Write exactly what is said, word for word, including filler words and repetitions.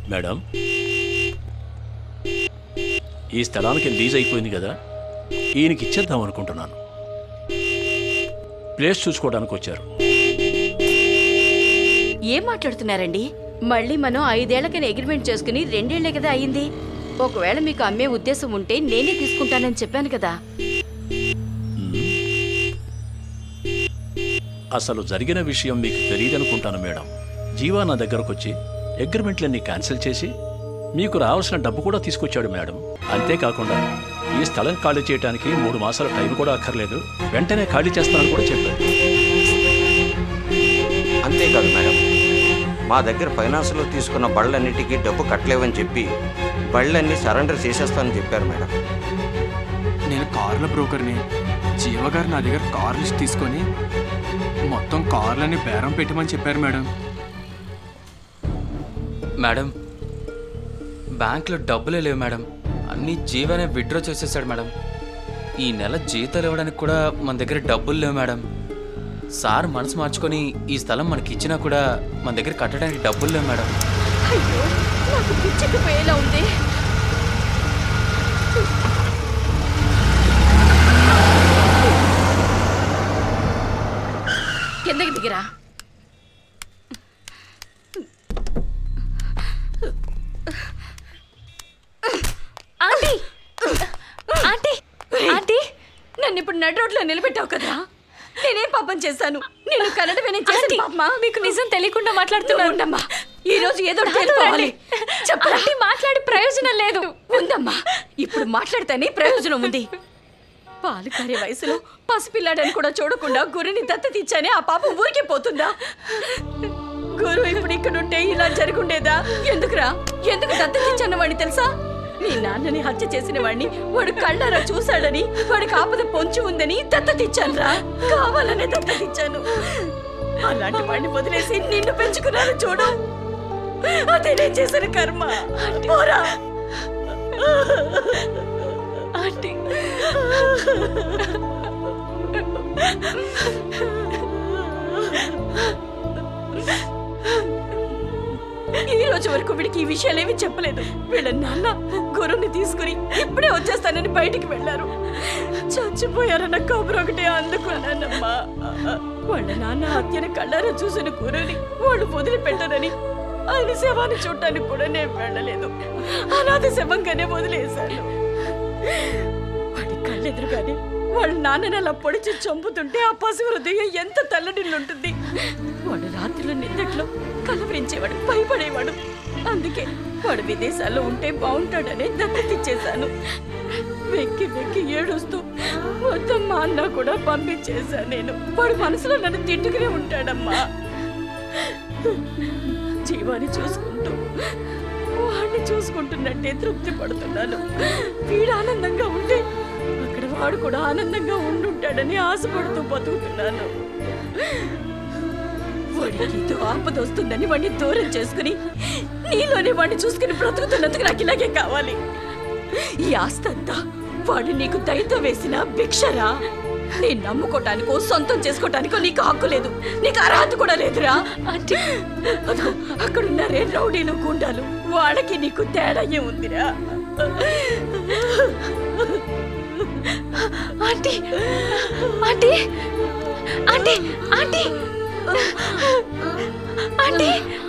Madam, ఈ స్థలానికి lease అయిపోయింది కదా, ఈయనకి ఇచ్చేద్దాం అనుకుంటున్నాను. ప్లేస్ చూసుకోవడానికి వచ్చారు. ఏం మాట్లాడుతున్నారండి? మళ్ళీ మనం ఐదేళ్లకైనా అగ్రిమెంట్ చేసుకుని రెండేళ్లే కదా అయింది. ఒకవేళ మీకు అమ్మే ఉద్దేశం ఉంటే నేనే తీసుకుంటానని చెప్పాను కదా. అసలు జరిగిన విషయం మీకు తెలియదనుకుంటాను మేడం. జీవా నా దగ్గరకు వచ్చి అగ్రిమెంట్లన్నీ క్యాన్సిల్ చేసి మీకు రావాల్సిన డబ్బు కూడా తీసుకొచ్చాడు మేడం. అంతేకాకుండా ఈ స్థలం ఖాళీ చేయడానికి మూడు మాసాల టైం కూడా అక్కర్లేదు, వెంటనే ఖాళీ చేస్తానని కూడా చెప్పాడు. అంతేకాదు మేడం, మా దగ్గర ఫైనాన్స్లో తీసుకున్న బళ్ళన్నిటికీ డబ్బు కట్టలేవని చెప్పి బళ్ళన్నీ సరెండర్ చేసేస్తానని చెప్పారు మేడం. నేను కార్ల బ్రోకర్ని. జీవగారు నా దగ్గర కార్ లిస్ట్ తీసుకొని మొత్తం కార్లని బేరం పెట్టమని చెప్పారు మేడం. మేడం, బ్యాంక్లో డబ్బులే లేవు మేడం, అన్నీ జీవనే విత్డ్రా చేసేసాడు మేడం. ఈ నెల జీతాలు ఇవ్వడానికి కూడా మన దగ్గర డబ్బులు లేవు మేడం. సార్ మనసు మార్చుకొని ఈ స్థలం మనకి ఇచ్చినా కూడా మన దగ్గర కట్టడానికి డబ్బులు లేవు మేడం. అయ్యో, నాకు పిచ్చిపోయేలా ఉంది. కిందకి దిగిరా. ఆంటీ, ఆంటీ, ఆంటీ, నన్ను ఇప్పుడు నడు రోడ్లో నిలబెట్టావు కదా, నేనేం పాపం చేశాను? నేను కన్నడమే చేశాను పాపమా? మీకు నిజం తెలియకుండా మాట్లాడుతున్నాను. ఈ రోజు ఏదో తెలుసుకోవాలి. చెప్పండి, మాట్లాడి ప్రయోజనం లేదు. ఉందమ్మా, ఇప్పుడు మాట్లాడితేనే ప్రయోజనం ఉంది. పాలు కారే వయసులో పసిపిల్లాడని కూడా చూడకుండా గురుని దత్తతిచ్చానే ఆ పాపం ఊరికే పోతుందా? గురు ఇప్పుడు ఇక్కడుంటే ఇలా జరుగుండేదా? ఎందుకురా, ఎందుకు దత్తతిచ్చాను వాడిని తెలుసా? నీ నాన్నని హత్య చేసిన వాడిని వాడు కళ్ళారా చూశాడని, వాడికి ఆపద పొంచి ఉందని దత్తతిచ్చాను రా. కావాలనే దత్తతిచ్చాను. అలాంటి వాడిని వదిలేసి నిన్ను పెంచుకున్నాను చూడు, అదే నేను చేసిన కర్మ. పోరా ఆంటీ. ఈ రోజు వరకు వీడికి ఈ విషయాలేమి చెప్పలేదు. వీళ్ళ నాన్న గురుని తీసుకుని ఇప్పుడే వచ్చేస్తానని బయటికి వెళ్ళారు. చచ్చిపోయారన్న కబురు ఒకటే అందుకున్నానమ్మా. వాళ్ళ నాన్న హత్యను కళ్ళారా చూసిన గురుని వాళ్ళు వదిలిపెట్టారని ఆయన శవాన్ని చూడటానికి కూడా నేను వెళ్ళలేదు. అనాథ శవంగానే వదిలేశాను. వాడి కళ్ళెదురుగానే వాళ్ళ నాన్నని అలా పొడిచి చంపుతుంటే ఆ పశువు హృదయం ఎంత తల్లడిల్లుంటుంది. వాడు రాత్రిలో నిద్దట్లో కలవరించేవాడు, భయపడేవాడు. అందుకే వాడు విదేశాల్లో ఉంటే బాగుంటాడని దత్తతిచ్చేశాను. వెక్కి వెక్కి ఏడుస్తూ మొత్తం మా అన్న కూడా పంపించేశాను నేను. వాడు మనసులో నన్ను తిట్టుకునే ఉంటాడమ్మా. జీవాన్ని చూసుకుంటూ వాడిని చూసుకుంటున్నట్టే తృప్తి పడుతున్నాను. వీడు ఆనందంగా ఉంటే అక్కడ వాడు కూడా ఆనందంగా ఉండుంటాడని ఆశపడుతూ బతుకుతున్నాను. వాడికి ఇదో ఆపద వస్తుందని వాడిని దూరం చేసుకుని నీలోనే వాడిని చూసుకుని బ్రతుకుతున్నందుకు నాకు ఇలాగే కావాలి. ఈ ఆస్తంతా వాడు నీకు దయతో వేసిన భిక్షరా. నేను నమ్ముకోటానికో సొంతం చేసుకోవటానికో నీకు హక్కు లేదు, నీకు అర్హత కూడా లేదురా. అంటే అక్కడున్నారే రౌడీలు గుండాలు, వాళ్ళకి నీకు తేడా ఏముందిరా? Aunty, aunty, aunty, aunty, aunty.